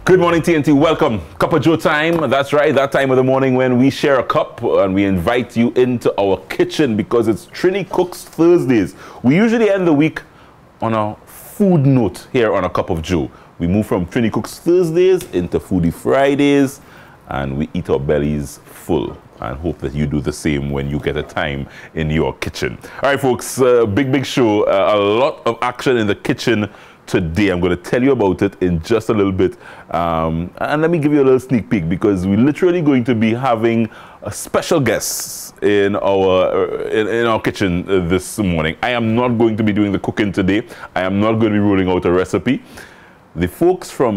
Good morning, TNT. Welcome. Cup of Joe time. That's right. That time of the morning when we share a cup and we invite you into our kitchen because it's Trini Cooks Thursdays. We usually end the week on a food note here on A Cup of Joe. We move from Trini Cooks Thursdays into Foodie Fridays and we eat our bellies full and hope that you do the same when you get a time in your kitchen. All right, folks, big show. A lot of action in the kitchen today. I'm going to tell you about it in just a little bit. And let me give you a little sneak peek because we're literally going to be having a special guest in our kitchen this morning. I am not going to be doing the cooking today. I am not going to be rolling out a recipe. The folks from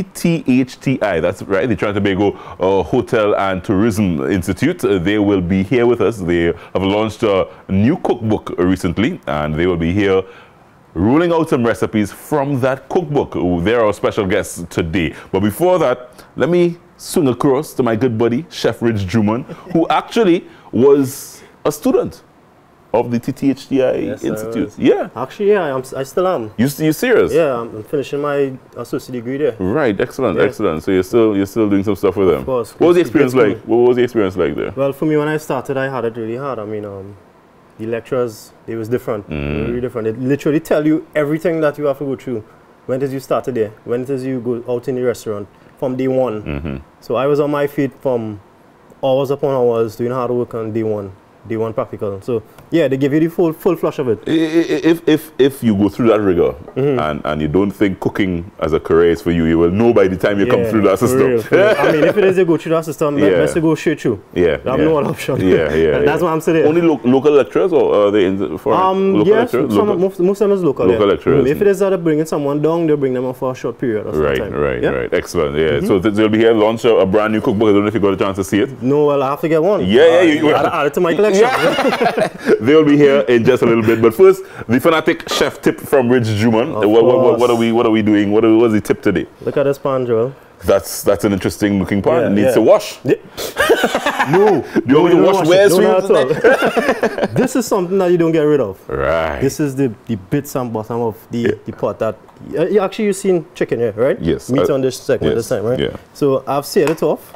TTHTI, that's right, the Tobago Hotel and Tourism Institute, they will be here with us. They have launched a new cookbook recently, and they will be here rolling out some recipes from that cookbook. They're our special guests today. But before that, let me swing across to my good buddy, Chef Rich Drummond, who actually was a student of the TTHTI Institute. Yeah. Actually, yeah, I still am. You serious? Yeah, I'm finishing my associate degree there. Right, excellent, excellent. So you're still doing some stuff with them. Of course. What was the experience like? What was the experience like there? Well, for me, when I started, I had it really hard. I mean, the lecturers, it was different. Really different. They literally tell you everything that you have to go through. When it is you started there, when it is you go out in the restaurant, from day one. So I was on my feet from hours upon hours doing hard work on day one practical. So yeah, they give you the full flush of it. If you go through that rigor and you don't think cooking as a career is for you, you will know by the time you come through that system. For real. I mean, if it is you go through that system, best to go straight through. Yeah. I have no other option. That's why I'm sitting. Only local lecturers, or are they in foreign? Local lecturers? Most of them is local. Local lecturers. If it is that they're bringing someone down, they'll bring them on for a short period or something. Right. Excellent. Yeah. So they'll be here launch a brand new cookbook. I don't know if you got a chance to see it. No, well, I have to get one. Add it to my collection. They'll be here in just a little bit, but first, the fanatic chef tip from Rich Drummond. What are we doing? What was the tip today? Look at this pan, Joel. That's an interesting looking pan. It needs to wash. No. Do you want me to wash where? This is something that you don't get rid of. Right. This is the bits and bottom of the pot that you've seen chicken here, right? Yes. Meat on this segment this time, right? Yeah. So I've seared it off.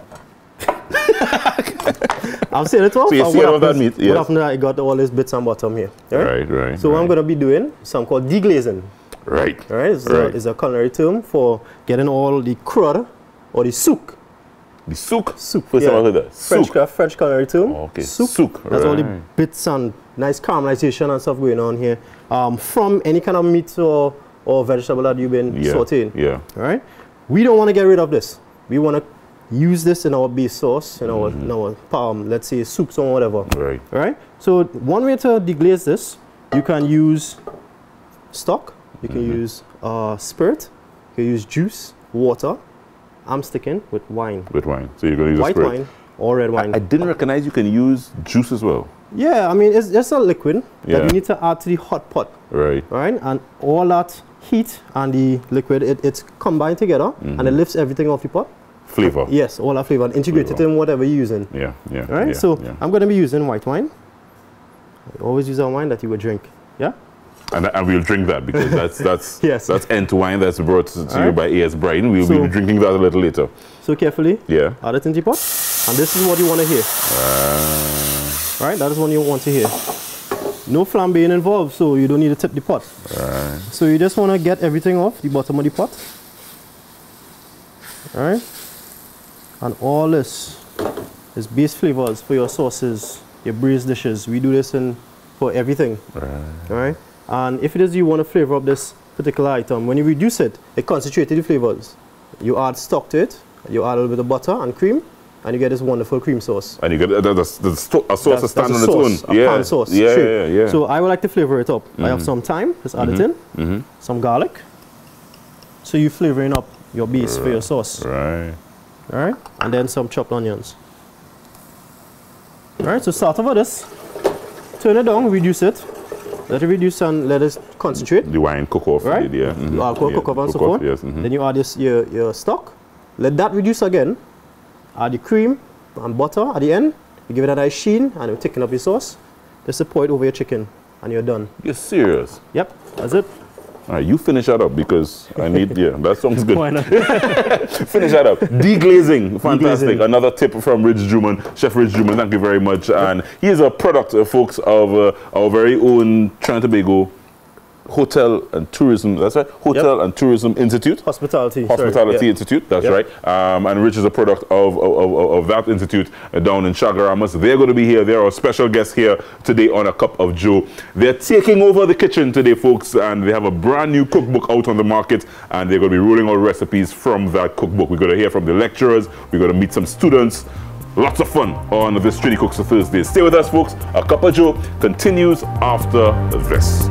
I've seared it off. So you seared off that meat. What happened? I got all these bits and bottom here. Right. So what I'm going to be doing something called deglazing. Right. It's a culinary term for getting all the crud or the souk. The souk? Souk. First time I heard that. French culinary term. Okay. Souk. That's all the bits and nice caramelization and stuff going on here. From any kind of meat or vegetable that you've been sauteing. Yeah. All right. We don't want to get rid of this. We want to use this in our base sauce, in our let's say soups or whatever. Right. All right. So one way to deglaze this, you can use stock. You can use spirit. You can use juice, water. I'm sticking with wine. With wine. So you're going to use white spirit. wine or red wine. I didn't recognize you can use juice as well. Yeah, I mean, it's just a liquid that you need to add to the hot pot. Right. Right? And all that heat and the liquid, it's combined together and it lifts everything off the pot. Flavor. Yes, all that flavor. And integrate it in whatever you're using. Yeah. Right? So I'm going to be using white wine. I always use a wine that you would drink. Yeah? And we'll drink that because that's Ent wine that's brought to you by A.S. Brian. We'll be drinking that a little later. So carefully, add it into the pot. And this is what you want to hear. Right? That is what you want to hear. No flambeing involved, so you don't need to tip the pot. Right. So you just want to get everything off the bottom of the pot. Alright? And all this is base flavors for your sauces, your braised dishes. We do this for everything. Alright? And if it is you want to flavor up this particular item, when you reduce it, it concentrates the flavors. You add stock to it, you add a little bit of butter and cream, and you get this wonderful cream sauce. And you get a sauce to stand on its own. A pan sauce. Yeah. So I would like to flavor it up. I have some thyme, just add it in. Some garlic. So you're flavoring up your base for your sauce. Right. Alright? And then some chopped onions. Alright, so start over this. Turn it down, reduce it. Let it reduce and let it concentrate. The wine cook off. Right? Alcohol cook off and so forth. Then you add your stock. Let that reduce again. Add the cream and butter at the end. You give it a nice sheen and you thicken up your sauce. Just pour it over your chicken and you're done. You're serious? Yep, that's it. All right, you finish that up because I need, yeah, that sounds good. Why not? Finish that up. Deglazing, fantastic. Deglazing. Another tip from Rich Drummond, Chef Rich Drummond, thank you very much. And he is a product, folks, of our very own Trinidad and Tobago Hotel and Tourism, that's right, Hotel and Tourism Institute. Hospitality Institute, that's right. And Rich is a product of that institute down in Chagaramas. They're going to be here. They're our special guests here today on A Cup of Joe. They're taking over the kitchen today, folks, and they have a brand new cookbook out on the market, and they're going to be rolling out recipes from that cookbook. We're going to hear from the lecturers. We're going to meet some students. Lots of fun on this Trini Cooks for Thursdays. Stay with us, folks. A Cup of Joe continues after this.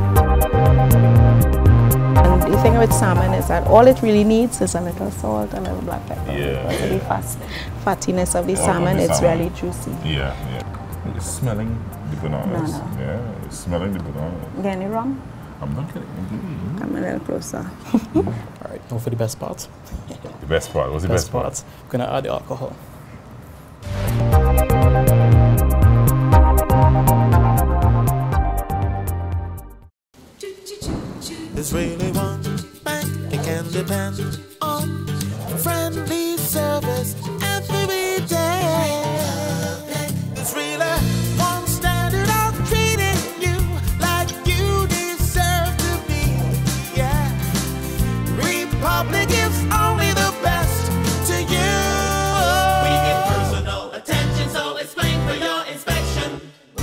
And the thing with salmon is that all it really needs is a little salt and a little black pepper. Yeah. Because of the fattiness of the salmon, it's really juicy. Yeah. It's smelling the bananas. No. Yeah, it's smelling the bananas. Get any rum? I'm not kidding. Come a little closer. All right, now for the best part. The best part. What's the best part? I'm going to add the alcohol. There's really one bank you can depend on. Friendly service every day. There's really one standard of treating you like you deserve to be. Yeah, Republic gives only the best to you. We get personal attention, so explain for your inspection.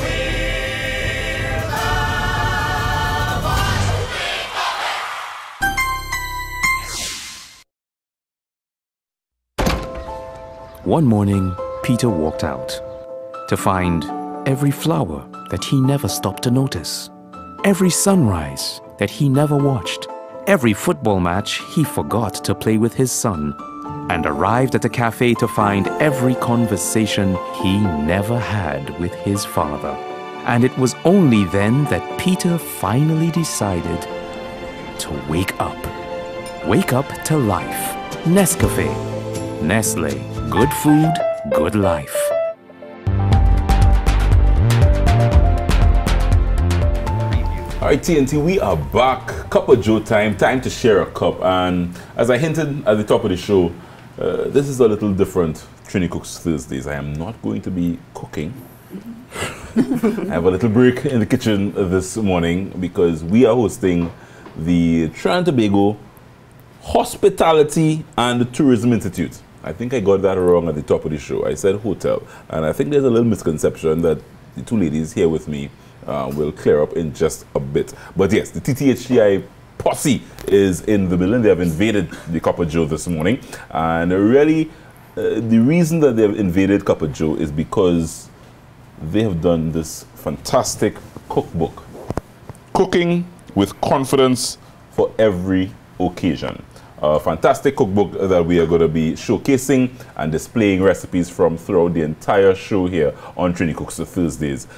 One morning, Peter walked out to find every flower that he never stopped to notice, every sunrise that he never watched, every football match he forgot to play with his son, and arrived at the cafe to find every conversation he never had with his father. And it was only then that Peter finally decided to wake up. Wake up to life. Nescafe. Nestle. Good food, good life. All right, TNT, we are back. Cup of Joe time to share a cup. And as I hinted at the top of the show, this is a little different Trini Cooks Thursdays. I am not going to be cooking. I have a little break in the kitchen this morning because we are hosting the Trinidad and Tobago Hospitality and Tourism Institute. I think I got that wrong at the top of the show. I said hotel. And I think there's a little misconception that the two ladies here with me will clear up in just a bit. But yes, the TTHTI posse is in the building. They have invaded the Cup of Joe this morning. And really, the reason that they have invaded Cup of Joe is because they have done this fantastic cookbook. Cooking with confidence for every occasion. A fantastic cookbook that we are going to be showcasing and displaying recipes from throughout the entire show here on Trini Cooks Thursdays.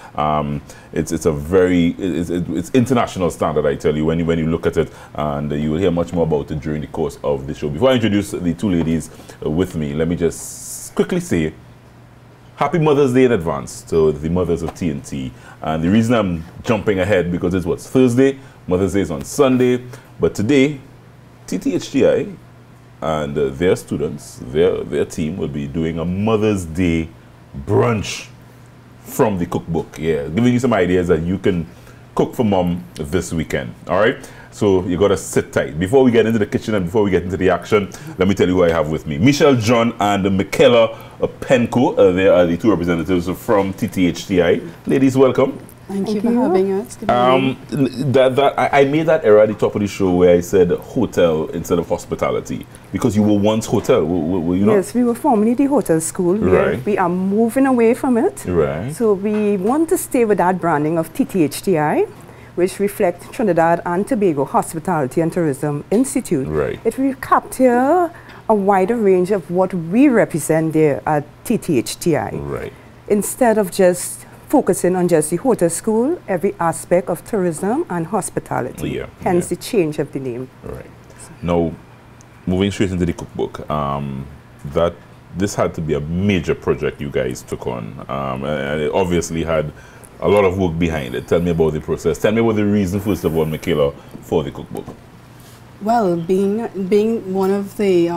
It's international standard, I tell you, when you look at it, and you will hear much more about it during the course of the show. Before I introduce the two ladies with me, let me just quickly say Happy Mother's Day in advance to the mothers of TNT. And the reason I'm jumping ahead because it's what's Thursday, Mother's Day is on Sunday, but today TTHTI and their students, their team will be doing a Mother's Day brunch from the cookbook. Yeah, giving you some ideas that you can cook for mom this weekend. All right, so you got to sit tight. Before we get into the kitchen and before we get into the action, let me tell you who I have with me. Michelle John and Michaela Penko. They are the two representatives from TTHTI. Ladies, welcome. Thank you for having us. Good morning. I made that error at the top of the show where I said hotel instead of hospitality because you were once hotel, were you not? Yes, we were formerly the hotel school. Right. We are moving away from it. Right. So we want to stay with that branding of TTHTI, which reflects Trinidad and Tobago Hospitality and Tourism Institute. Right. It will capture a wider range of what we represent there at TTHTI. Right. Instead of just focusing on just the hotel school, every aspect of tourism and hospitality. Yeah, hence the change of the name. Right. Now, moving straight into the cookbook, this had to be a major project you guys took on. And it obviously had a lot of work behind it. Tell me about the process. Tell me about the reason, first of all, Michaela, for the cookbook. Well, being one of the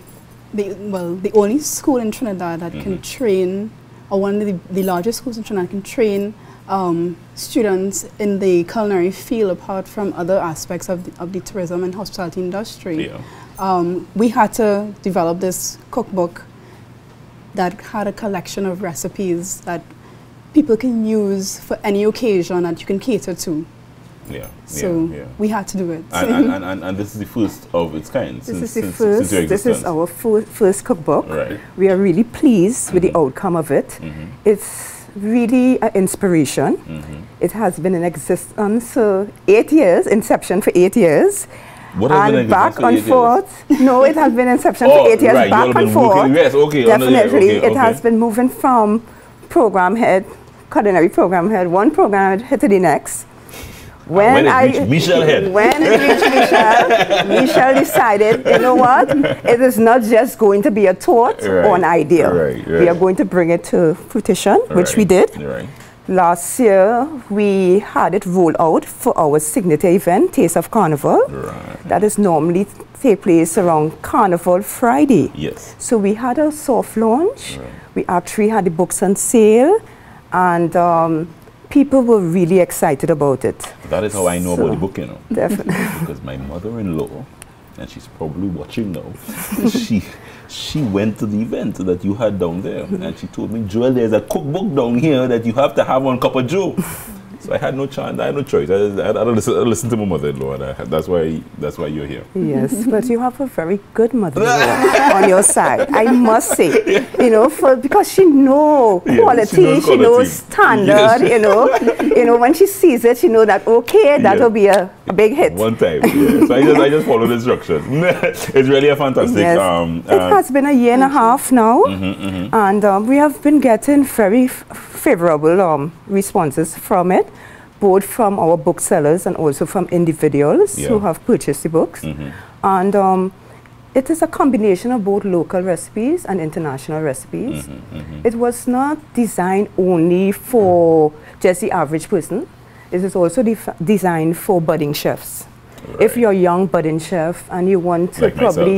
only school in Trinidad that can train, or one of the largest schools in Trinidad can train students in the culinary field apart from other aspects of the tourism and hospitality industry. Yeah. We had to develop this cookbook that had a collection of recipes that people can use for any occasion that you can cater to. Yeah. So yeah. we had to do it. And this is the first of its kind. This is our first cookbook. Right. We are really pleased with the outcome of it. It's really an inspiration. It has been in existence for 8 years, inception for 8 years. What has been in back existence and for 8 years? forth. No, it has been inception for 8 years, right. back and forth. Yes, okay. Definitely, Okay, it has been moving from program head, culinary program head, one program head to the next. When it reached Michelle head. When it reached Michelle, Michelle decided, you know what? It is not just going to be a thought or an idea. Right. We are going to bring it to fruition, which we did. Right. Last year, we had it rolled out for our signature event, Taste of Carnival. Right. That is normally take place around Carnival Friday. Yes. So we had a soft launch. Right. We actually had the books on sale, and people were really excited about it. That is how I know about the book, you know. Definitely. Because my mother-in-law, and she's probably watching now, she went to the event that you had down there, and she told me, Joel, there's a cookbook down here that you have to have on Cup of Joe. So I had no chance, I had no choice. I listened to my mother-in-law, and that's why you're here. Yes, but you have a very good mother-in-law on your side, I must say. You know, because she knows quality, she knows standard. Yes. You know, when she sees it, she knows that that will be a big hit. One time, yeah. So I just followed the instructions. It's really a fantastic. Yes. It has been a year and a half now, and we have been getting very favorable responses from it, both from our booksellers and also from individuals who have purchased the books. And it is a combination of both local recipes and international recipes. It was not designed only for just the average person. It is also designed for budding chefs. Right. If you're a young budding chef and you want to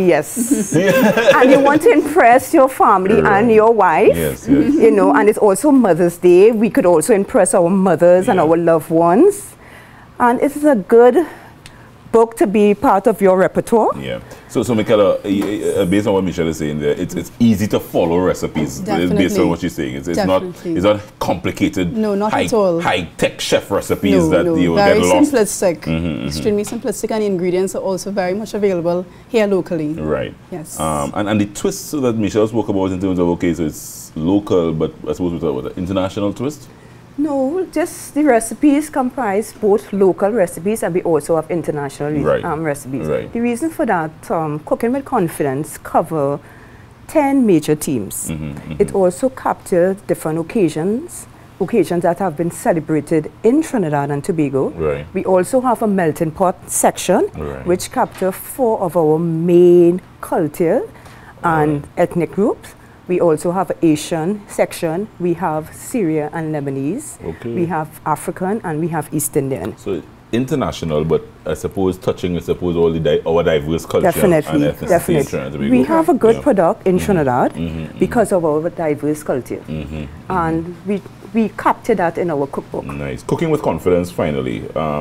and you want to impress your family and your wife, you know, and it's also Mother's Day, we could also impress our mothers and our loved ones. And it is a good book to be part of your repertoire. Yeah. So Michaela, based on what Michelle is saying there, it's easy to follow recipes. Based on what she's saying. It's not complicated. No, not at all. High-tech chef recipes that you very get lost. Simplistic. Extremely simplistic, and the ingredients are also very much available here locally. Right. Yes. And the twists that Michelle spoke about in terms of, so it's local, but I suppose we talk about the international twist? No, just the recipes comprise both local recipes, and we also have international recipes. Right. The reason for that, Cooking with Confidence cover 10 major themes. It also captures different occasions that have been celebrated in Trinidad and Tobago. Right. We also have a melting pot section, which captures 4 of our main culture and ethnic groups. We also have an Asian section. We have Syria and Lebanese. Okay. We have African, and we have East Indian. So international, but I suppose touching, all our diverse culture and ethnicity. We have a good product in Trinidad because of our diverse culture. And we capture that in our cookbook. Nice. Cooking with Confidence, finally.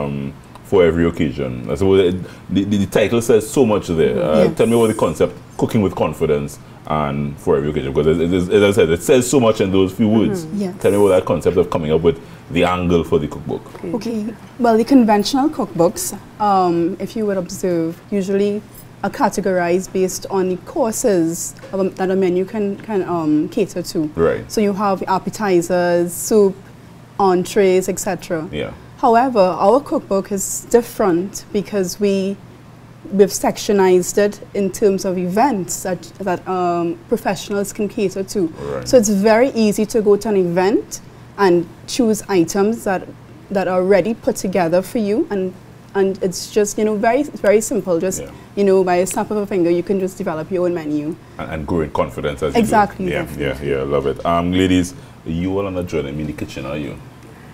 For every occasion. I suppose the title says so much there. Tell me about the concept, Cooking with Confidence, and for every occasion, because as I said, it says so much in those few words. Tell me about that concept of coming up with the angle for the cookbook. Okay. Well, the conventional cookbooks, if you would observe, usually are categorized based on the courses that a menu can cater to. Right. So you have appetizers, soup, entrees, etc. Yeah. However, our cookbook is different because we've sectionized it in terms of events that professionals can cater to. Right. So it's very easy to go to an event and choose items that are already put together for you, and it's just, you know, very simple. Just you know, by a snap of a finger, you can just develop your own menu and grow in confidence as exactly. you do. Yeah, love it. Ladies, you all are not joining me in the kitchen, are you?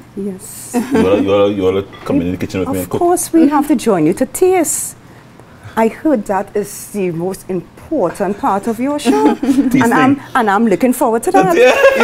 Yes. You all coming in the kitchen with me and cook? Of course, we have to join you to taste I heard that is the most important part of your show. and I'm looking forward to that.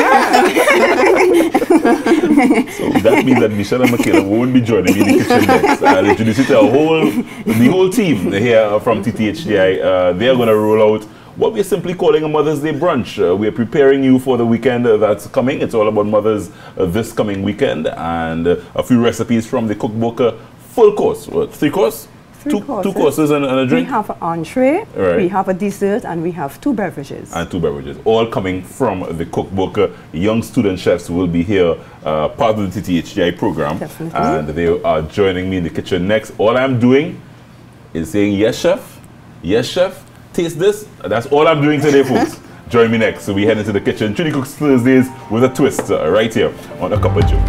So that means that Michelle and Michaela won't be joining me in the kitchen next. I'll introduce you to the whole team here from TTHDI. They are going to roll out what we're simply calling a Mother's Day brunch. We're preparing you for the weekend that's coming. It's all about mothers this coming weekend, and a few recipes from the cookbook. Full course, what, 3 course? Two courses and a drink? We have an entree, right. We have a dessert, and we have 2 beverages. And 2 beverages, all coming from the cookbook. Young student chefs will be here, part of the TTHDI program. Definitely. And they are joining me in the kitchen next. All I'm doing is saying, yes, chef, taste this. That's all I'm doing today, folks. Join me next. So we head into the kitchen. Trini Cooks Thursdays with a twist right here on A Cup of Joe.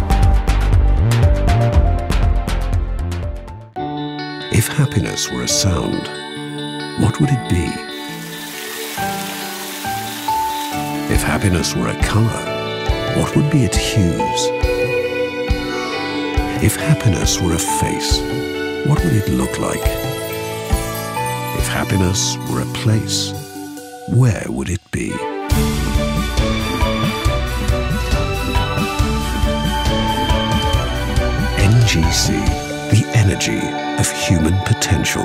If happiness were a sound, what would it be? If happiness were a color, what would be its hues? If happiness were a face, what would it look like? If happiness were a place, where would it be? NGC, the energy of human potential.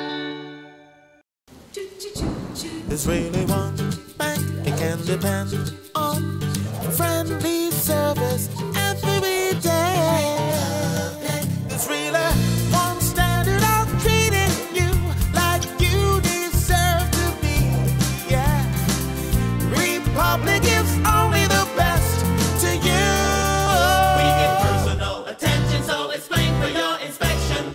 There's really one bank you can depend on. Friendly service every day. There's really one standard of treating you like you deserve to be. Yeah, Republic gives only the best to you. We get personal attention, so explain for your inspection.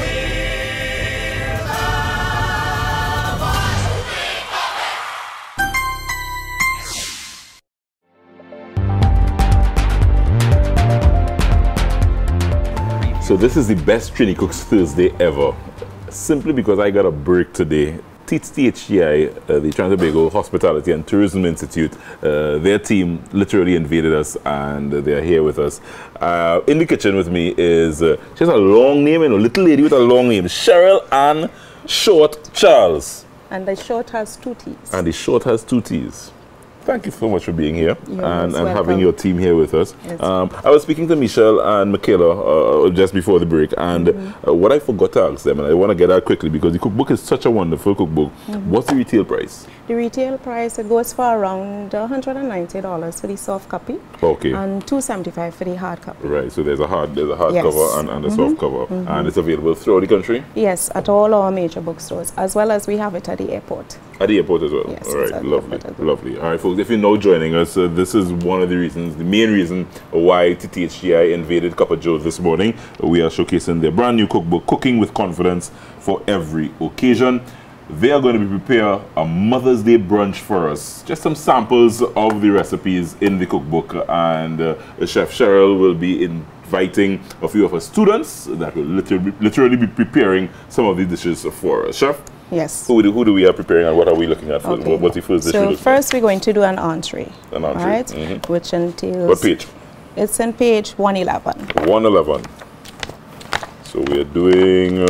So this is the best Trini Cooks Thursday ever, simply because I got a break today. TTHDI, the Trans-Tobago Hospitality and Tourism Institute, their team literally invaded us, and they're here with us. In the kitchen with me is, she has a long name, little lady with a long name, Cheryl Ann Short Charles. And the short has 2 T's. And the short has 2 T's. Thank you so much for being here and having your team here with us. Yes. I was speaking to Michelle and Michaela just before the break, and what I forgot to ask them, and I want to get out quickly because the cookbook is such a wonderful cookbook. What's the retail price? The retail price, it goes for around $190 for the soft copy. Okay. And $275 for the hard copy. Right, so there's a hard Yes. cover and a soft cover, and it's available throughout the country? Yes, at all our major bookstores, as well as we have it at the airport. At the airport as well? Yes. All right, lovely. All right, folks, if you're now joining us, this is one of the reasons, the main reason why TTHDI invaded Cup of Joe this morning. We are showcasing their brand new cookbook, Cooking with Confidence for Every Occasion. They are going to be prepare a Mother's Day brunch for us. Just some samples of the recipes in the cookbook, and Chef Cheryl will be inviting a few of her students that will literally be preparing some of the dishes for us. Chef? Yes. Who do we are preparing, and what are we looking at? Okay. What's the first dish? So first we're going to do an entree. An entree. Right? Which entails... What page? It's on page 111. 111. So we are doing...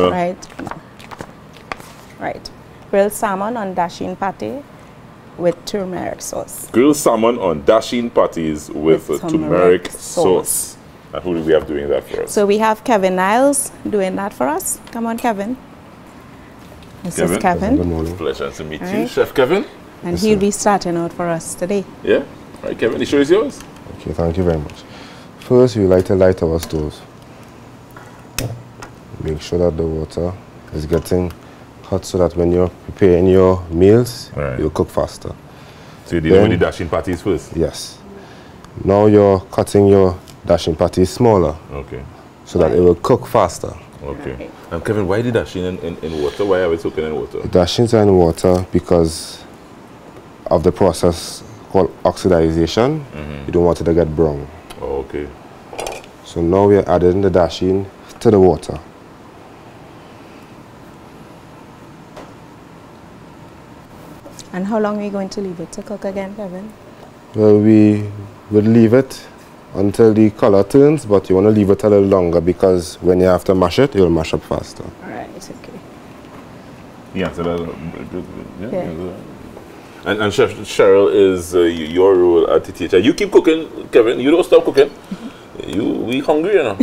Right. Grilled salmon on dasheen pate with turmeric sauce. Grilled salmon on dasheen patties with turmeric sauce. And who do we have doing that for us? So we have Kevin Niles doing that for us. Come on, Kevin. This is Kevin. Good morning. Pleasure to meet you, Chef Kevin. And he'll be starting out for us today. Yeah? All right, Kevin, the show is yours. Okay, thank you very much. First, we like to light our stoves. Make sure that the water is getting hot so that when you're preparing your meals, you'll cook faster. So you're dealing with the dasheen patties first? Yes. Now you're cutting your dasheen patties smaller. Okay. So that it will cook faster. Okay. And Kevin, why the dasheen in water? Why are we cooking in water? The dasheens are in water because of the process called oxidization. You don't want it to get brown. Oh, okay. So now we're adding the dasheen to the water. And how long are you going to leave it to cook again, Kevin? Well, we will leave it until the color turns, but you want to leave it a little longer because when you have to mash it, you'll mash up faster. All right, okay. Yeah, so and Chef Cheryl is your role at TTHI. You keep cooking, Kevin. You don't stop cooking. We hungry, you know.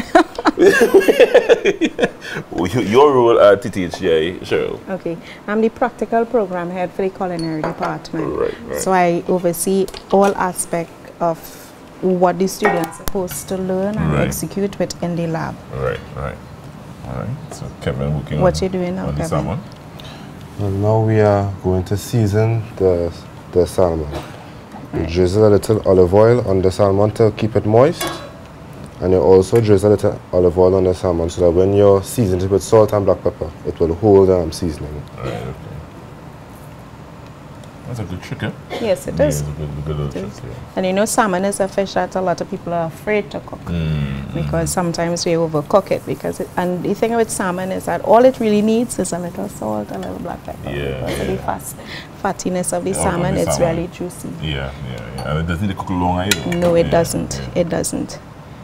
Your role at TTHI, Cheryl. Okay, I'm the practical program head for the culinary department. Right. So I oversee all aspects of what the students are supposed to learn and execute within the lab. Right. All right. So Kevin working what you doing now, on the Kevin? salmon. Well, now we are going to season the salmon. You drizzle a little olive oil on the salmon to keep it moist. And you also drizzle a little olive oil on the salmon so that when you season it with salt and black pepper, it will hold seasoning. Right, okay. That's a good trick, eh? Yes, it is. It's a good little trick, yeah. And you know, salmon is a fish that a lot of people are afraid to cook because sometimes we overcook it. And the thing with salmon is that all it really needs is a little salt, a little black pepper. Because of the fattiness of the salmon, it's really juicy. Yeah. And it doesn't need to cook long either. No, it doesn't. Yeah. It doesn't.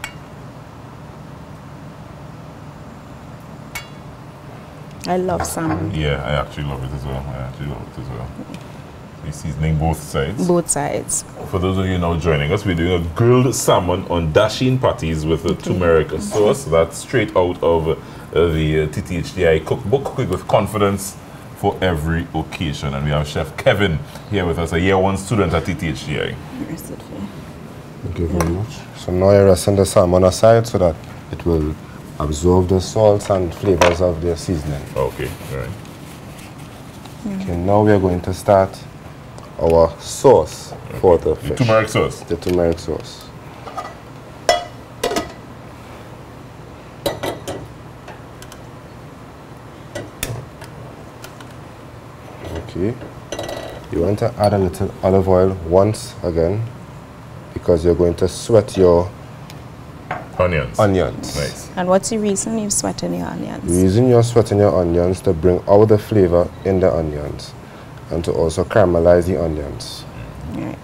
I love salmon. Yeah, I actually love it as well. We're seasoning both sides. Both sides. For those of you now joining us, we're doing a grilled salmon on dasheen patties with a turmeric sauce. That's straight out of the TTHDI cookbook, Cook with Confidence for Every Occasion. And we have Chef Kevin here with us, a year 1 student at TTHDI. Thank you very much. So now you're resting the salmon aside so that it will absorb the salts and flavors of the seasoning. Okay, all right. Okay, now we are going to start our sauce for the fish. The turmeric sauce. The turmeric sauce. Okay. You want to add a little olive oil once again because you're going to sweat your onions. Nice. And what's the reason you're sweating your onions? The reason you're sweating your onions to bring out the flavor in the onions and to also caramelize the onions. Right.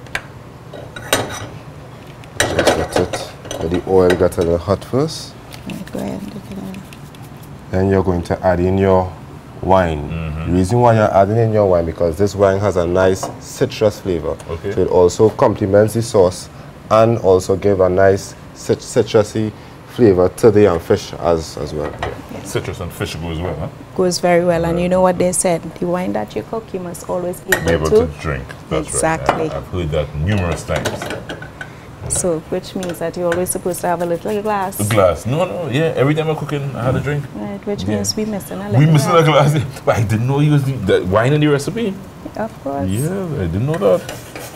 Just let it, let the oil get a little hot first. Right, go ahead. Then you're going to add in your wine. The reason why you're adding in your wine because this wine has a nice citrus flavor. Okay. So it also complements the sauce and also give a nice citrusy flavor to the fish as well. Yes. Citrus and fish goes well, huh? Goes very well, and you know what they said, the wine that you cook, you must always be able to drink. That's exactly. Right. I've heard that numerous times. So, which means that you're always supposed to have a little glass. A glass? No, yeah. Every time I'm cooking, I had a drink. Right, which means we're missing a little. We're missing a glass. But I didn't know you was the wine in the recipe. Of course. Yeah, I didn't know that.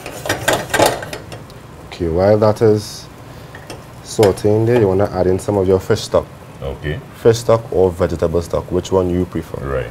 Okay, while that is sauteing there, you want to add in some of your fish stock. Okay. Fish stock or vegetable stock, which one you prefer. Right.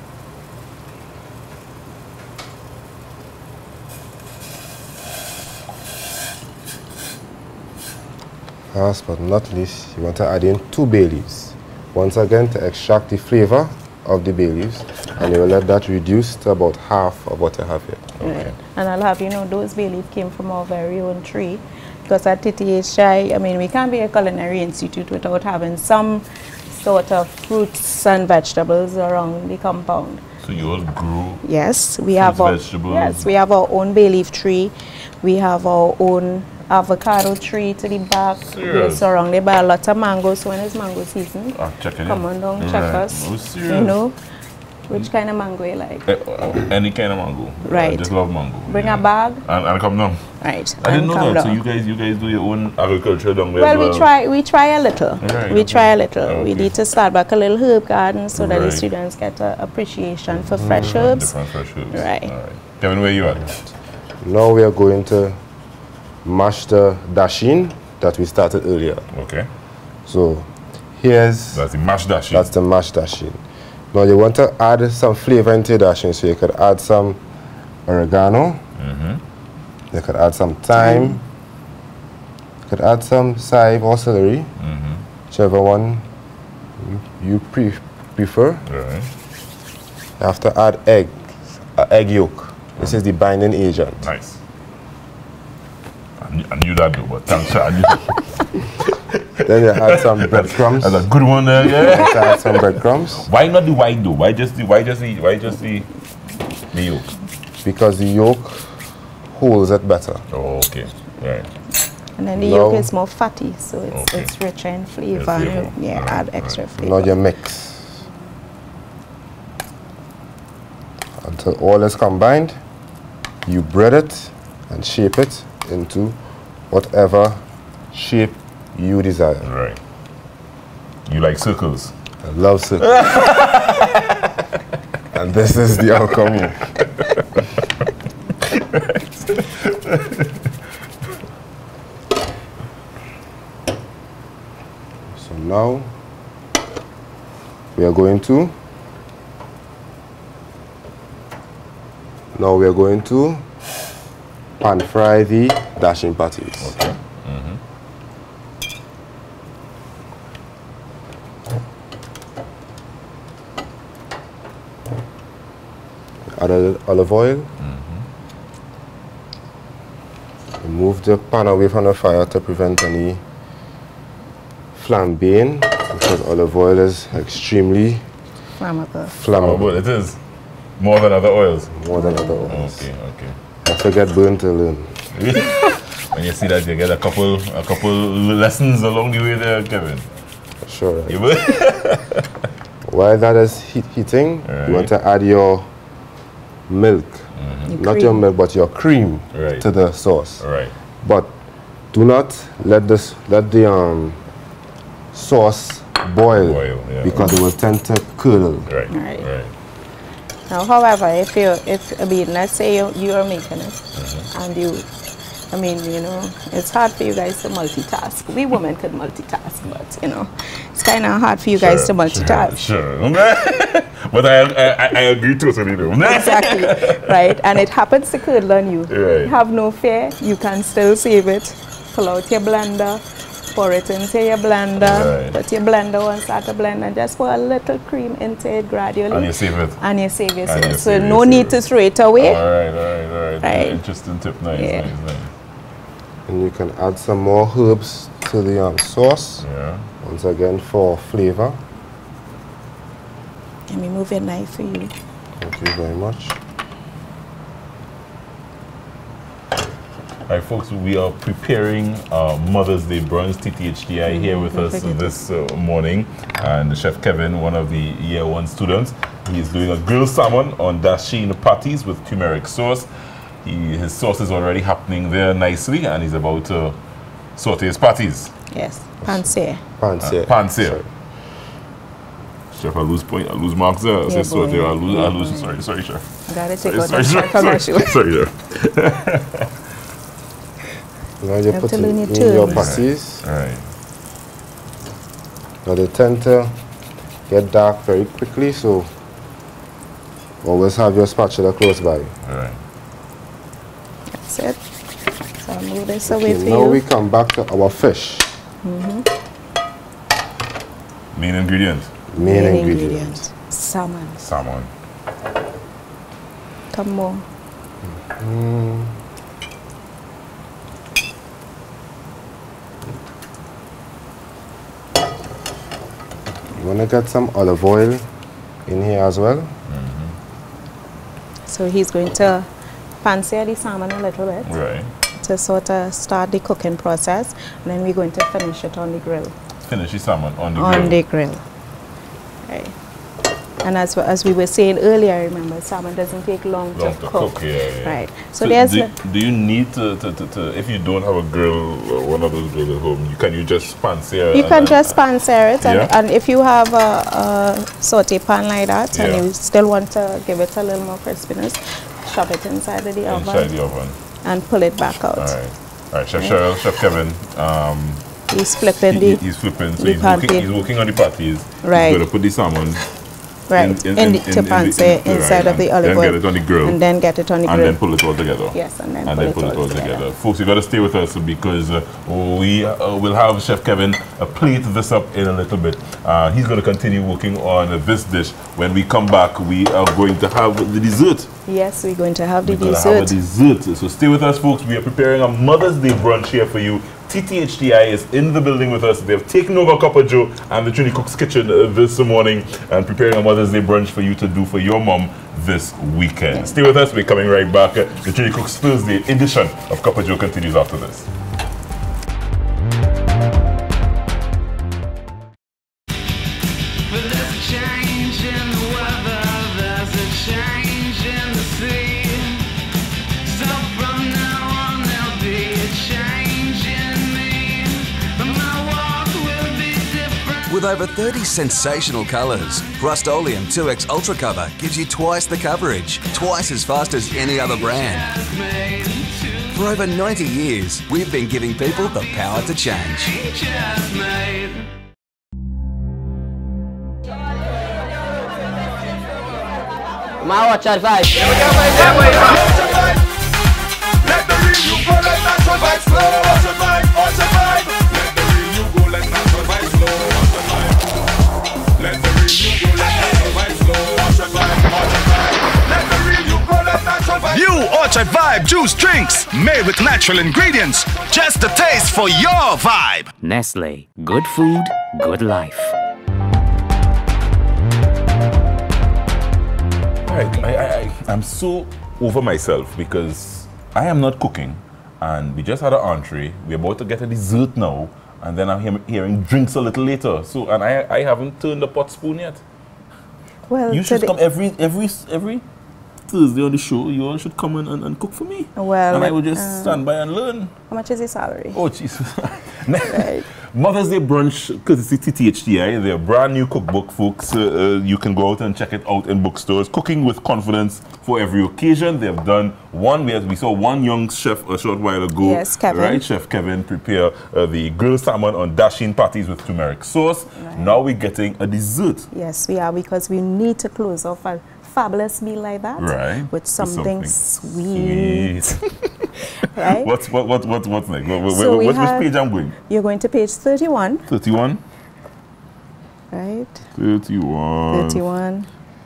Last but not least, you want to add in 2 bay leaves. Once again, to extract the flavor of the bay leaves, and you will let that reduce to about half of what you have here. Okay. Right. And I'll have you know, those bay leaves came from our very own tree. Because at TTHI, I mean, we can't be a culinary institute without having some sort of fruits and vegetables around the compound. So you all grow? Yes, we have our vegetables. Yes, we have our own bay leaf tree. We have our own avocado tree to the back. We're surrounded by a lot of mangoes. So when it's mango season, come on down, check us. Oh, serious? You know, which kind of mango you like? Any kind of mango. Right. I just love mango. Bring a bag. And come down. Right. I didn't know that. Down. So you guys do your own agriculture down there. Well, we try a little. Right, we try a little. Okay. We need to start back a little herb garden so that the students get an appreciation for fresh herbs. Different fresh herbs. Right. All right. Kevin, where you at? Now we are going to mash the dasheen that we started earlier. Okay. So here's... That's the mashed dasheen. That's the mashed dasheen. Now you want to add some flavor into your dasheen, so you could add some oregano. You could add some thyme. You could add some chive or celery, whichever one you prefer. Right. You have to add egg yolk. This is the binding agent. Nice. I knew that though, but thanks. I knew Then you add some breadcrumbs. That's a good one there, yeah. You add some breadcrumbs. Why not the white though? Why just the yolk? Because the yolk holds it better. Oh, okay. Right. And then the yolk is more fatty, so it's richer in flavor. And you, add extra flavor. Now you mix until all is combined. You bread it and shape it into whatever shape you desire. Right. You like circles? I love circles. And this is the outcome here. So now we are going to pan fry the dashing patties. Okay. Add olive oil. Remove the pan away from the fire to prevent any flambeing, because olive oil is extremely flammable. It is more than other oils. More than other oils. Okay, okay. I forget burn to learn. When you see that, you get a couple lessons along the way there, Kevin. Sure. Right. While that is heating, you want to add your milk. Not your milk, but your cream to the sauce. Right. But do not let the sauce boil because it will tend to curdle. Right. Now, however, let's say you are making it, and it's hard for you guys to multitask. We women could multitask, but it's kind of hard for you guys to multitask. Sure. But I agree totally though. Exactly, right? And it happens to curdle on you. Right. Have no fear. You can still save it. Pull out your blender, pour it into your blender, put your blender on, start to blend, and just pour a little cream into it gradually. And you save it. And you save it. So no need to throw it away. All right. Interesting tip. Nice. And you can add some more herbs to the sauce. Yeah. Once again for flavor. Let me move your knife for you. Thank you very much. All right, folks, we are preparing Mother's Day brunch. TTHDI here with us this morning. And Chef Kevin, one of the Year 1 students, he is doing a grilled salmon on dasheen patties with turmeric sauce. His sauce is already happening there nicely, and he's about to saute his patties. Yes, pansir. Pansir. Chef, I lose marks there. Yeah, sorry, Chef. I gotta take out the commercial. Sorry, Chef. Now you put it in your patties. Right. Now they tend to get dark very quickly, so always have your spatula close by. Right. That's it. So I'll move this away for you. Now we come back to our fish. Main ingredient. Main ingredient. Salmon. Come more. You want to get some olive oil in here as well. So he's going to pan-sear the salmon a little bit. Right. To sort of start the cooking process, and then we're going to finish it on the grill. Finish the salmon on the grill. On the grill. Right. And as we were saying earlier, remember, salmon doesn't take long to cook. Yeah. Right. So there's do you need to if you don't have a grill or one of those grills at home, can you just pan-sear? You can just pan-sear it, and if you have a saute pan like that, and you still want to give it a little more crispiness, shove it inside of the oven. And pull it back out. All right. Chef Cheryl, Chef Kevin. He's flipping He's flipping. So he's working on the patties. Right. He's going to put the salmon. To pan-sear inside of the olive oil. Then get it on the grill. And then get it on the grill. And then pull it all together. Yes, and then pull it all together. Folks, you got to stay with us because we will have Chef Kevin plate this up in a little bit. He's going to continue working on this dish. When we come back, we are going to have the dessert. Yes, we're going to have the dessert. So stay with us, folks. We are preparing a Mother's Day brunch here for you. TTHDI is in the building with us. They've taken over Copper Joe and the Trini Cook's Kitchen this morning and preparing a Mother's Day brunch for you to do for your mom this weekend. Yeah. Stay with us. We're coming right back. The Trini Cook's Thursday edition of Copper Joe continues after this. With over 30 sensational colours, Rust-Oleum 2X Ultra Cover gives you twice the coverage, twice as fast as any other brand. For over 90 years, we've been giving people the power to change. My watch at 5. Let the real you go, let natural vibes flow. Watch the vibe. Let the real you go, let natural vibes flow. Watch the vibe. Let the real you go, let natural vibes flow. Watch the vibe. Let the real you go, let natural vibes. New Orchard Vibe juice drinks made with natural ingredients. Just a taste for your vibe. Nestle. Good food, good life. I'm so over myself because I am not cooking and we just had an entree. We're about to get a dessert now and then I'm hearing drinks a little later. So, and I haven't turned the pot spoon yet. Well, you should come every Thursday on the show. You all should come and cook for me. Well, and I will just stand by and learn. How much is your salary? Oh, Jesus. Right. Mother's Day brunch, courtesy TTHDI. They're a brand new cookbook, folks. You can go out and check it out in bookstores. Cooking with confidence for every occasion. They've done one. We saw one young chef a short while ago. Yes, Kevin. Right, Chef Kevin prepare the grilled salmon on dasheen patties with turmeric sauce. Right. Now we're getting a dessert. Yes, we are, because we need to close off a fabulous meal like that. Right. With something sweet. Right? What's next? Which page I'm going? You're going to page 31. 31. Right. 31. 31.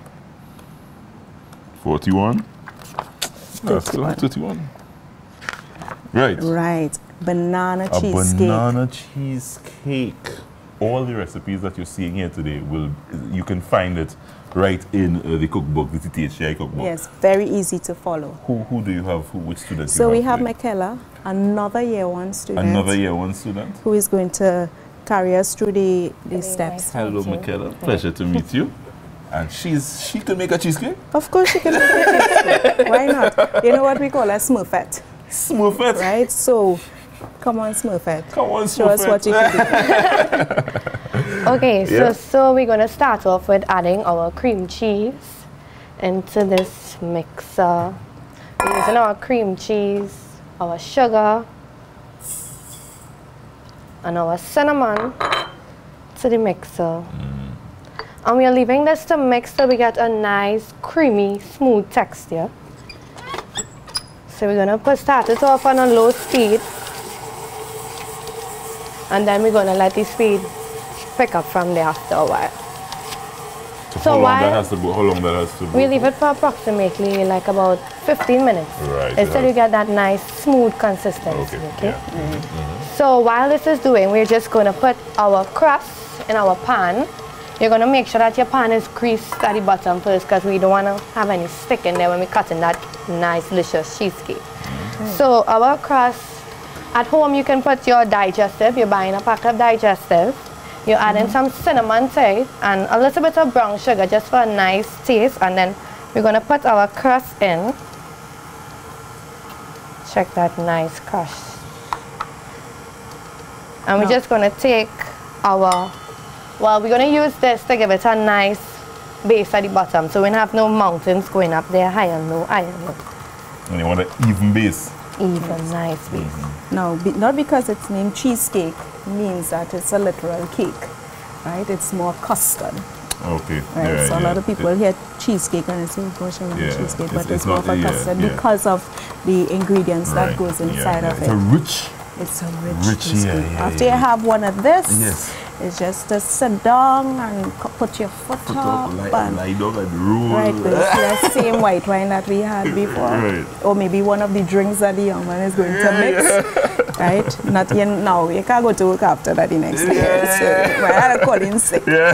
41. 31. 31. Right. Right. Banana cheesecake. A banana cheesecake. All the recipes that you're seeing here today, you can find it right in the cookbook, the TTHI cookbook. Yes, very easy to follow. Who do you have? Which students? So we have Michaela, another year 1 student. Another year 1 student. Who is going to carry us through the steps. Hello, Michaela. Pleasure to meet you. And she can make a cheesecake? Of course she can make a cheesecake. Why not? You know what we call a smurfette. Smurfette? Right? So, come on, smurfette. Come on, Show us what you can do. Okay, so we're going to start off with adding our cream cheese into this mixer. We're using our cream cheese, our sugar, and our cinnamon to the mixer. And we are leaving this to mix so we get a nice, creamy, smooth texture. So we're going to start it off on a low speed. And then we're going to let the speed pick up from there after a while. So how long that has to be? We leave it for approximately like about 15 minutes. Right. Until you get that nice smooth consistency. Okay. Yeah. So while this is doing, we're just going to put our crust in our pan. You're going to make sure that your pan is creased at the bottom first, because we don't want to have any stick in there when we're cutting that nice delicious cheesecake. So our crust, at home you can put your digestive. You're buying a pack of digestive. You're adding some cinnamon to it and a little bit of brown sugar just for a nice taste. And then we're going to put our crust in. Check that nice crust. And we're just going to take our, we're going to use this to give it a nice base at the bottom. So we don't have no mountains going up there, high and low, high and low. And you want an even base. Even nice base. No, not because it's named cheesecake means that it's a literal cake, right? It's more custard. Okay. Right? Yeah, so a lot of people hear cheesecake and they say, gosh, I want cheesecake, but it's more of a custard because of the ingredients that goes inside of it. It's a rich cheesecake. After you have one of this, it's just to sit down and put your foot up and lie down and roll. Right, with the same white wine that we had before. Right. Or maybe one of the drinks that the young man is going to mix. right? Not yet now. You can't go to work after that the next day. So I had to call in sick. Yeah.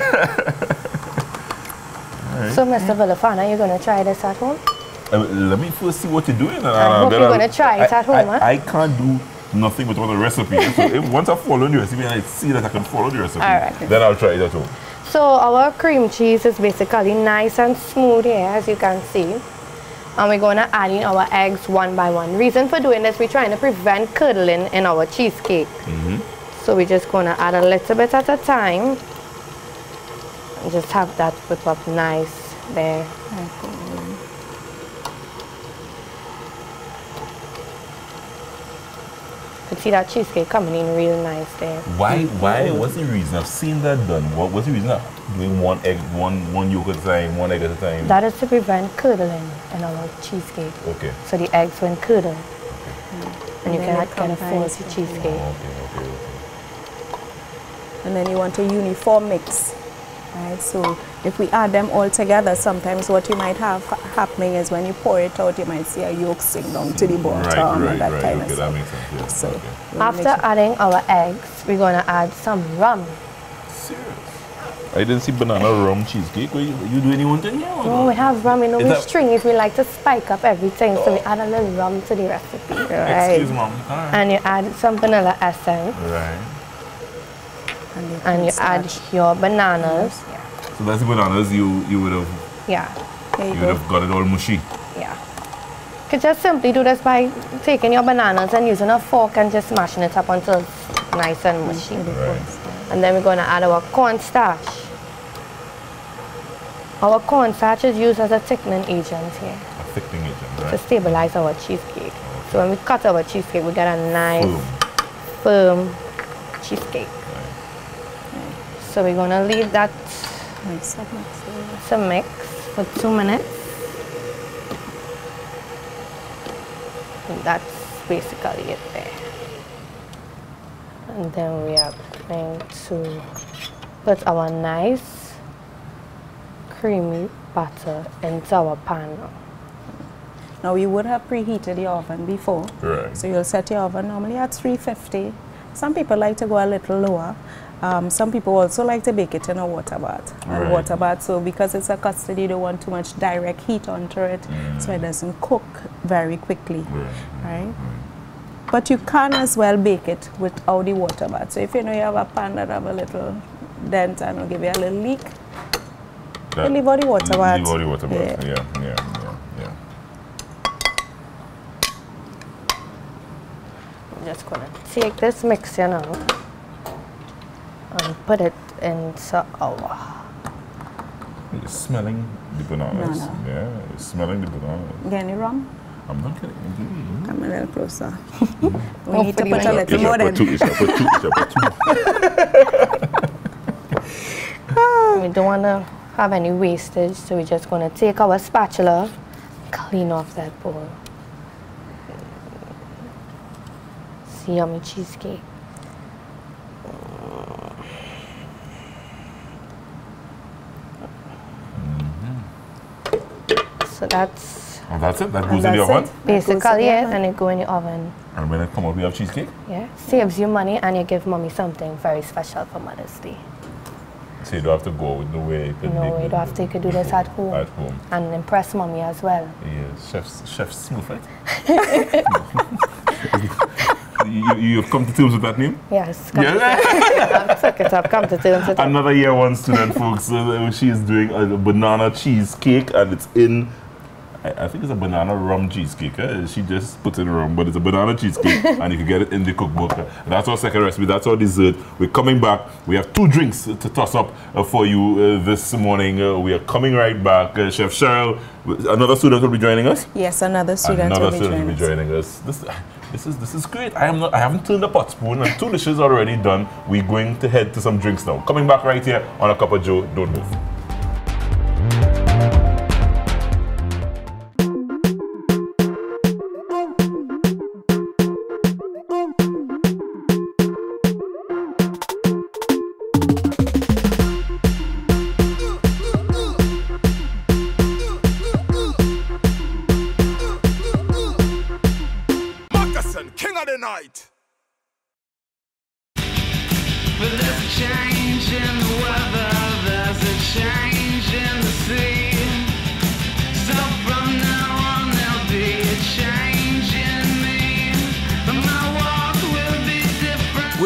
So, Mr. Villafana, you're going to try this at home? Let me first see what you're doing. I hope you're going to try it at home, huh? I can't do nothing without a recipe. So once I follow the recipe and I see that I can follow the recipe, then I'll try it at home. So our cream cheese is basically nice and smooth here, as you can see. And we're going to add in our eggs one by one. Reason for doing this, we're trying to prevent curdling in our cheesecake. So we're just going to add a little bit at a time. And just have that whip up nice there. You can see that cheesecake coming in real nice there. Why? What's the reason? I've seen that done. What's the reason of doing one egg, one yolk at a time, one egg at a time? That is to prevent curdling in our cheesecake. Okay. So the eggs won't curdle. And you then can it kind of force the cheesecake. And then you want a uniform mix. Right, so if we add them all together, sometimes what you might have happening is when you pour it out, you might see a yolk sink down to the bottom and that kind of stuff. That makes sense. Yeah. So after adding our eggs, we're going to add some rum. I didn't see banana rum cheesecake. You do anyone thing? Oh, we have rum in our stringies. We like to spike up everything, so we add a little rum to the recipe. Right? Excuse mom. And you add some vanilla essence. Right. And you add your bananas. So that's the bananas you would have. Yeah. You would have got it all mushy. Yeah. You could just simply do this by taking your bananas and using a fork and just smashing it up until it's nice and mushy. And then we're going to add our cornstarch. Our cornstarch is used as a thickening agent here. A thickening agent, right? To stabilize our cheesecake. So when we cut our cheesecake, we get a nice, firm cheesecake. So we're going to leave that to mix for 2 minutes. And that's basically it there. And then we are going to put our nice creamy butter into our pan now. Now you would have preheated the oven before. Right. So you'll set your oven normally at 350. Some people like to go a little lower. Some people also like to bake it in a water bath. So because it's a custard, you don't want too much direct heat onto it, so it doesn't cook very quickly, right? But you can as well bake it without the water bath. So if you know you have a pan that have a little dent and will give you a little leak, you leave out the water bath. Leave out the water bath, yeah. I'm just going to take this mixture now and put it into our... You're smelling the bananas. Yeah, you're smelling the bananas. Get any rum? I'm not kidding. Come a little closer. We need to put a little more than... We don't want to have any wastage, so we're just going to take our spatula, clean off that bowl. It's yummy cheesecake. So that's... And that's it? That goes in the oven? Basically it, and it go in the oven. And when it come out, we have cheesecake? Yeah. Saves you money, and you give mommy something very special for Mother's Day. So you don't have to go with no way. No way, you don't have to. You could do this at home. At home. And impress mommy as well. Yeah, Chef Smooth, right? You've come to terms with that name? Yes. Come to terms with it. Another year one student, folks. She is doing a banana cheesecake, and it's in, I think it's a banana rum cheesecake. She just puts in rum, but it's a banana cheesecake, and you can get it in the cookbook. That's our second recipe. That's our dessert. We're coming back. We have 2 drinks to toss up for you this morning. We are coming right back. Chef Cheryl, another student will be joining us? Yes, another student will be joining us. This is great. I haven't turned the pot spoon, and 2 dishes already done. We're going to head to some drinks now. Coming back right here on A Cup of Joe. Don't move. King of the night.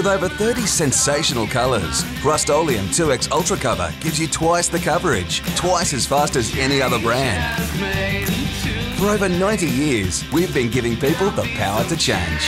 With over 30 sensational colours, Rust-Oleum 2X Ultra Cover gives you twice the coverage, twice as fast as any other brand. For over 90 years, we've been giving people the power to change.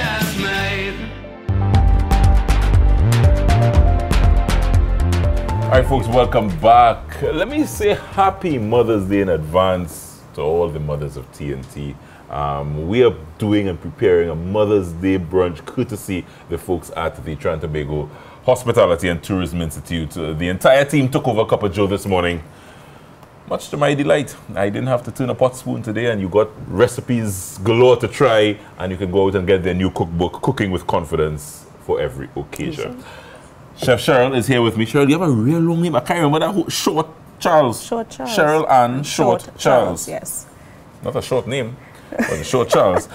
All right, folks, welcome back. Let me say happy Mother's Day in advance to all the mothers of TNT. We are doing and preparing a Mother's Day brunch courtesy the folks at the Trinidad and Tobago Hospitality and Tourism Institute. The entire team took over Cup of Joe this morning. Much to my delight, I didn't have to turn a pot spoon today, and you got recipes galore to try, and you can go out and get their new cookbook, Cooking with Confidence, for every occasion. Chef Cheryl is here with me. Cheryl, you have a real long name. I can't remember that whole Short Charles. Short Charles. Cheryl and Short Charles. Yes. Not a short name, but a Short Charles.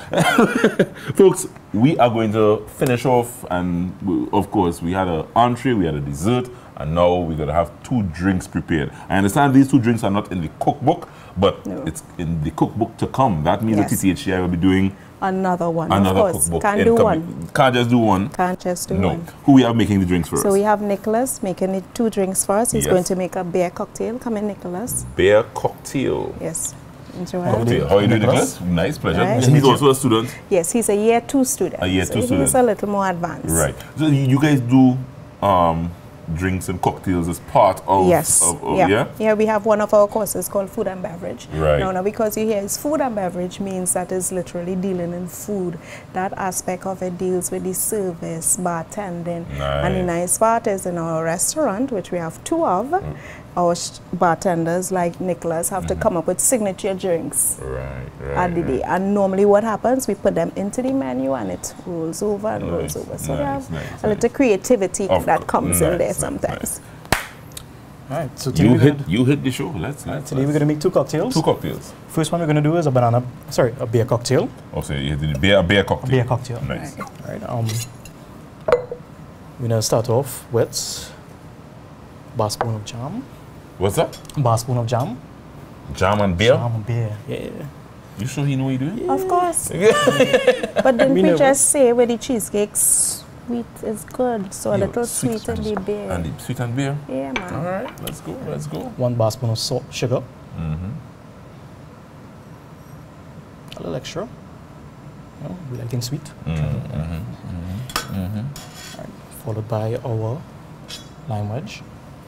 Folks, we are going to finish off, and of course, we had an entree, we had a dessert, and now we're going to have 2 drinks prepared. I understand these 2 drinks are not in the cookbook, but it's in the cookbook to come. That means that TTHCI will be doing another one. Another of course. cookbook. Can't do one. Can't just do one. Can't just do one. Who we have making the drinks for us? So we have Nicholas making the 2 drinks for us. He's Yes. going to make a beer cocktail. Come in, Nicholas. Beer cocktail. Yes. Cocktail. How are you doing, Nicholas? Nice, pleasure. Right. He's also a student. Yes, he's a year 2 student. A year 2 student. He's a little more advanced. Right. So you guys do drinks and cocktails as part of... Yes. Yeah? Yeah, we have one of our courses called Food and Beverage. Right. Now, because you hear it's food and beverage means that is literally dealing in food. That aspect of it deals with the service, bartending. Nice. And the nice part is in our restaurant, which we have 2 of, our bartenders like Nicholas have to come up with signature drinks at the day. And normally what happens, we put them into the menu and it rolls over and rolls over. So we have a little creativity that comes in there sometimes. All right, so today you hit the show. Let's today we're going to make 2 cocktails. 2 cocktails. First one we're going to do is a beer cocktail. Oh, so you did a beer cocktail. A beer cocktail. Nice. All right. We're going to start off with bar spoon of jam. What's that? Bar spoon of jam. Jam and beer? Jam and beer, yeah. You sure he know what you're doing? Of course. But didn't we just say with the cheesecakes, sweet is good, so a little sweet in the beer. And the sweet and beer? Yeah, man. All right, let's go, let's go. 1 bar spoon of salt, sugar. A little extra. You know, we like things sweet. All right, followed by our lime wedge.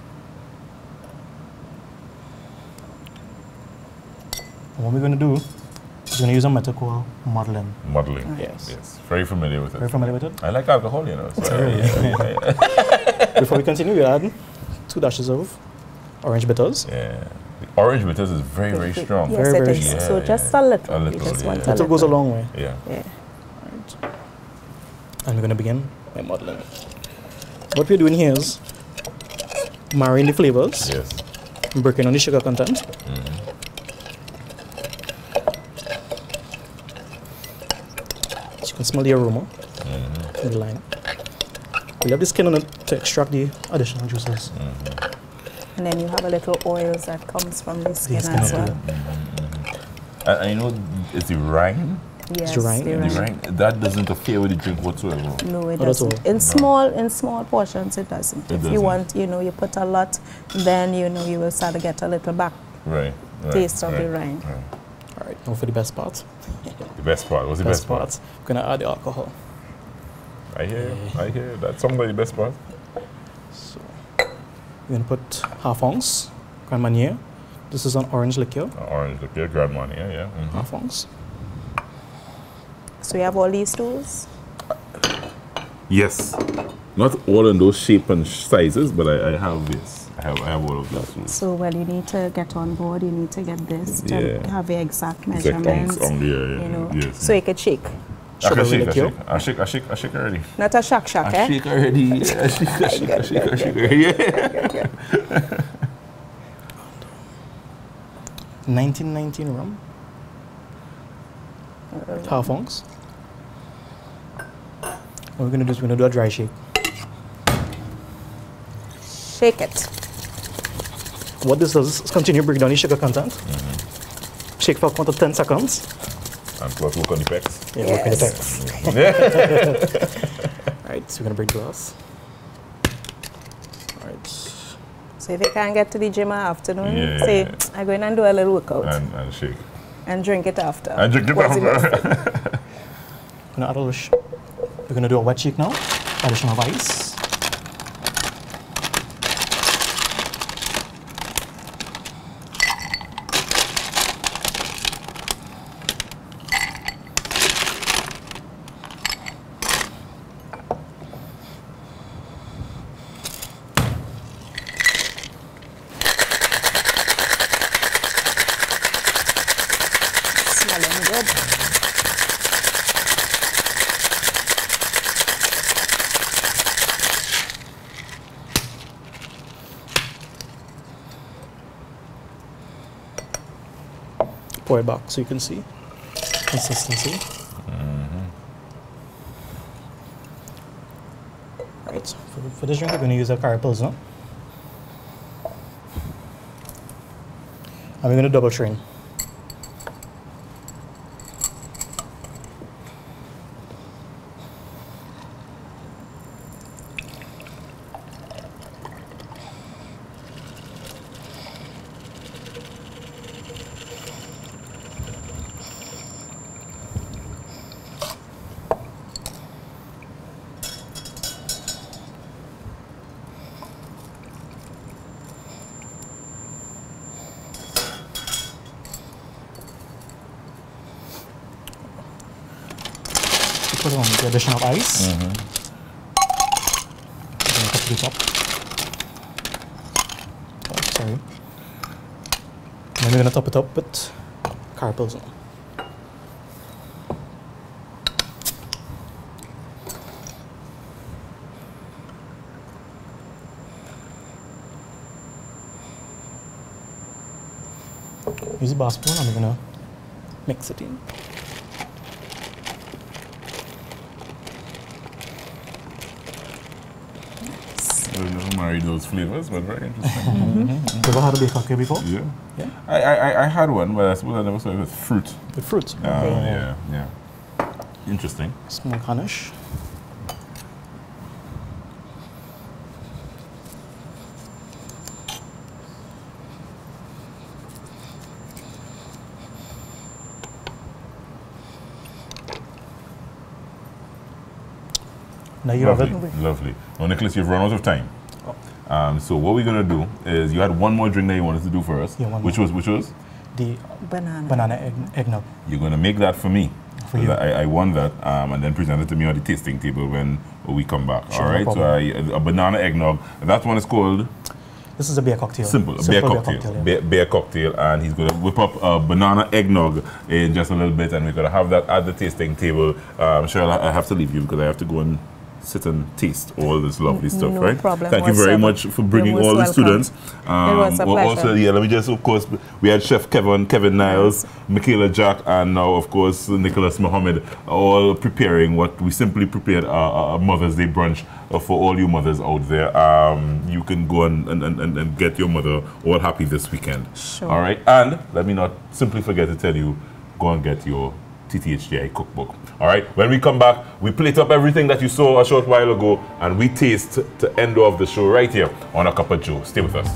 And what we're going to do is we're going to use a method called modeling. Modeling. Yes. Yes. Very familiar with it. Very familiar with it? I like alcohol, you know. So Before we continue, we'll add 2 dashes of orange bitters. Yeah. The orange bitters is very, very strong. Yes, very, it very is. strong. So just a little. A little, You just want a Little little. goes a long way. Yeah. Yeah. Right. And we're going to begin by modeling. What we're doing here is marrying the flavors. Yes. Breaking on the sugar content. You can smell the aroma from the lime. We have the skin on it to extract the additional juices. And then you have a little oils that comes from the skin as well. And you know, it's the rind. Yes, the rind. The rind. That doesn't interfere with the drink whatsoever. No, it Not at doesn't. all. In small portions, it doesn't. It If doesn't. you want, you put a lot, then you will start to get a little back taste of the rind. All right, now for the best part. The best part. What's the best part? We're going to add the alcohol. I hear. That's something like the best part. So we're going to put half ounce Grand Marnier. This is an orange liqueur. Orange liqueur, Grand Marnier, yeah. Half ounce. So you have all these tools? Yes. Not all in those shape and sizes, but I have this. I have all of those tools. So, well, you need to get on board. You need to get this to have the exact measurements. Yes. So you could shake. I shake already. Not a shack, I shake already. I shake already. 1919 rum. Half ounce. What we're going to do is we're going to do a dry shake. Shake it. What this does is continue to break down the sugar content. Shake for a count of 10 seconds. And plus work on the pecs. Yeah, work on the pecs. Right. Right, so we're gonna break glass. All right. So if you can't get to the gym in the afternoon, say, I'm going and do a little workout. And shake. And drink it after. And drink it after. We're gonna add we're gonna do a wet shake now. Addition of ice. Pour it back so you can see consistency. Right, for this drink we're going to use a Carib Pilsner. And we're going to double strain. Put on the addition of ice. Cut this up. Oh, sorry. And then we're going to top it up with Carib Pilsner. Use the bar spoon and we're going to mix it in. I've never married those flavors, but very interesting. You ever had a beer cocktail before? Yeah. Yeah. I had one, but I suppose I never saw it with fruit. With fruit? Yeah. Interesting. Small garnish. Now you have it. Lovely. Well, Nicholas, you've run out of time. So what we're going to do is you had one more drink that you wanted to do for us. Yeah, one which more. was? The banana eggnog. You're going to make that for me. For you. I want that and then present it to me on the tasting table when we come back. Sure, all right? no So a banana eggnog. That one is called? This is a beer cocktail. Simple beer cocktail. Beer cocktail, and he's going to whip up a banana eggnog in just a little bit, and we're going to have that at the tasting table. Cheryl, I have to leave you because I have to go and sit and taste all this lovely stuff, no right? problem Thank you very much for bringing all the students. It was a pleasure. Also, let me just, of course, we had Chef Kevin Niles, Michaela Jack, and now, of course, Nicholas Mohammed, all preparing what we simply prepared a Mother's Day brunch for all you mothers out there. You can go and get your mother all happy this weekend. Sure. All right? And let me not simply forget to tell you, go and get your TTHDI cookbook. All right, when we come back, we plate up everything that you saw a short while ago and we taste to end off the show right here on A Cup of Joe. Stay with us.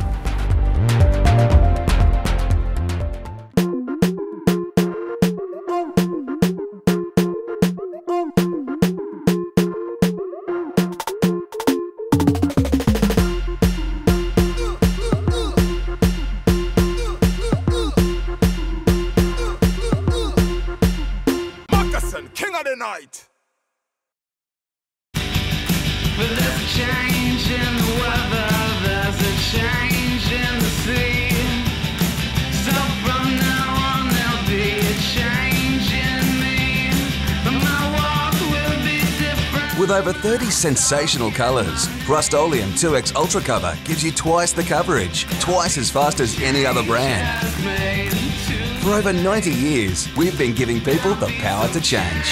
With over 30 sensational colours, Rust-Oleum 2X Ultra Cover gives you twice the coverage, twice as fast as any other brand. For over 90 years, we've been giving people the power to change.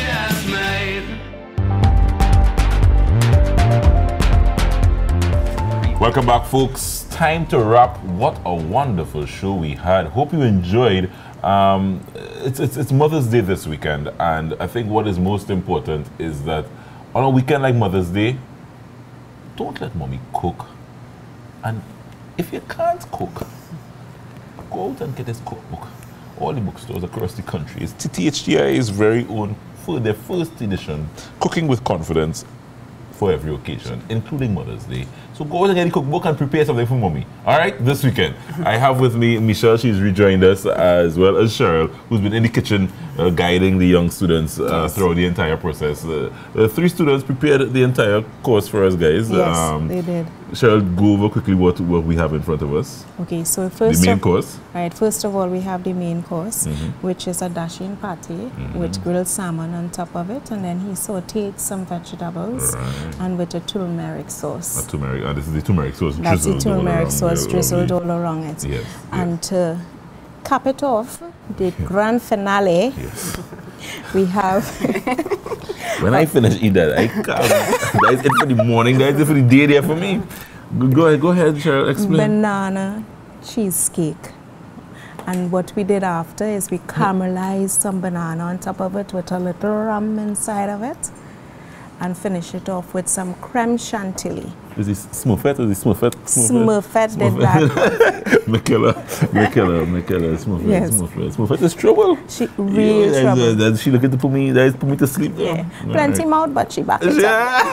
Welcome back, folks. Time to wrap. What a wonderful show we had. Hope you enjoyed. It's Mother's Day this weekend, and I think what is most important is that on a weekend like Mother's Day, don't let mommy cook. And if you can't cook, go out and get this cookbook. All the bookstores across the country. It's TTHTI's very own, for their first edition, Cooking with Confidence for every occasion, including Mother's Day. So go out and get the cookbook and prepare something for mommy. All right, this weekend. I have with me Michelle. She's rejoined us, as well as Cheryl, who's been in the kitchen guiding the young students throughout the entire process. 3 students prepared the entire course for us, guys. Yes, they did. Cheryl, go over quickly what we have in front of us. Okay, so first the main course. Right, first of all, we have the main course, which is a dashing patty with grilled salmon on top of it, and then he sauteed some vegetables and with a turmeric sauce. A turmeric, and this is the turmeric sauce That's drizzled. The turmeric sauce drizzled lovely. all around it. Yes, and to cap it off, the grand finale, we have... When I finish eating that, I can't. That is it for the morning, that is it for the day there for me. Go ahead, Cheryl, explain. Banana cheesecake. And what we did after is we caramelized some banana on top of it with a little rum inside of it, and finish it off with some creme chantilly. Is this Smurfette? Is this Smurfette? Smurfette did that. Michaela, Smurfette. Yes. Smurfette is trouble. She real trouble. Does she looking to put me to sleep though? Yeah. Plenty mouth, but she back it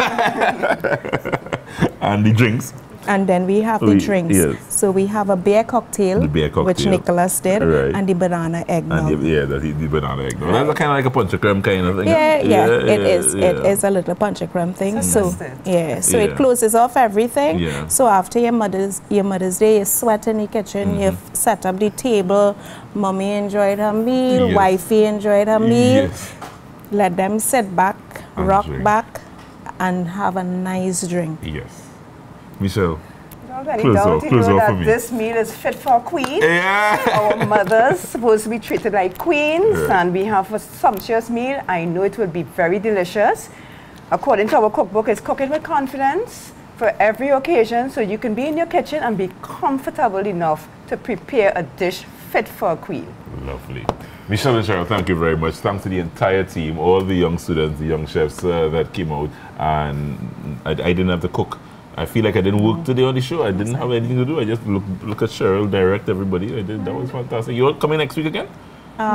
up. And the drinks. And then we have the drinks. Yes. So we have a beer cocktail, which Nicholas did, and the banana eggnog. And the banana eggnog. That's kind of like a punch of creme kind of thing. It is. It is a little punch of creme thing. So it closes off everything. Yeah. So after your mother's Day, you sweat in the kitchen, you set up the table, mommy enjoyed her meal, wifey enjoyed her meal. Let them sit back, rock back, and have a nice drink. Yes. Michelle, close off for me. This meal is fit for a queen. Our mothers supposed to be treated like queens, and we have a sumptuous meal. I know it will be very delicious. According to our cookbook, it's Cooking with Confidence for every occasion, so you can be in your kitchen and be comfortable enough to prepare a dish fit for a queen. Lovely. Michelle and Cheryl, thank you very much. Thanks to the entire team, all the young students, the young chefs that came out, and I didn't have to cook. I feel like I didn't work today on the show. I didn't have anything to do. I just look at Cheryl, direct everybody. That was fantastic. You all coming next week again? No.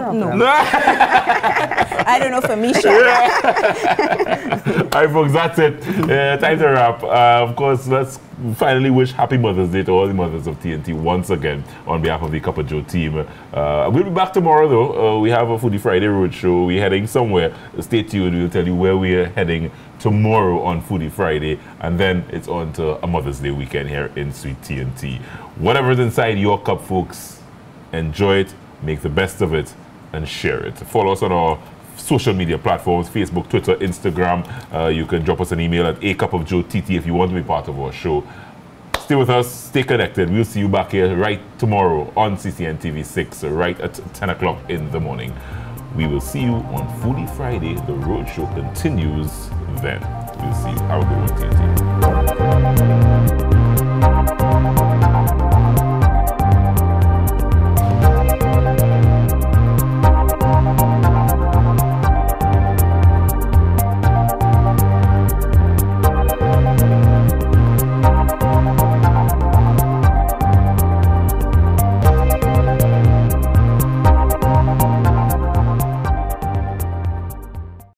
I don't know for me, Cheryl. All right, folks, that's it. Time to wrap. Of course, let's finally wish Happy Mother's Day to all the mothers of TNT once again on behalf of the Cup of Joe team. We'll be back tomorrow, though. We have a Foodie Friday Roadshow. We're heading somewhere. Stay tuned. We'll tell you where we're heading tomorrow on Foodie Friday, and then it's on to a Mother's Day weekend here in Sweet TNT. Whatever's inside your cup, folks, enjoy it, make the best of it, and share it. Follow us on our social media platforms, Facebook, Twitter, Instagram. You can drop us an email at acupofjoett if you want to be part of our show. Stay with us, stay connected. We'll see you back here right tomorrow on CCN TV 6, right at 10 o'clock in the morning. We will see you on Foodie Friday. The roadshow continues then. We'll see you. Have a good one, TNT.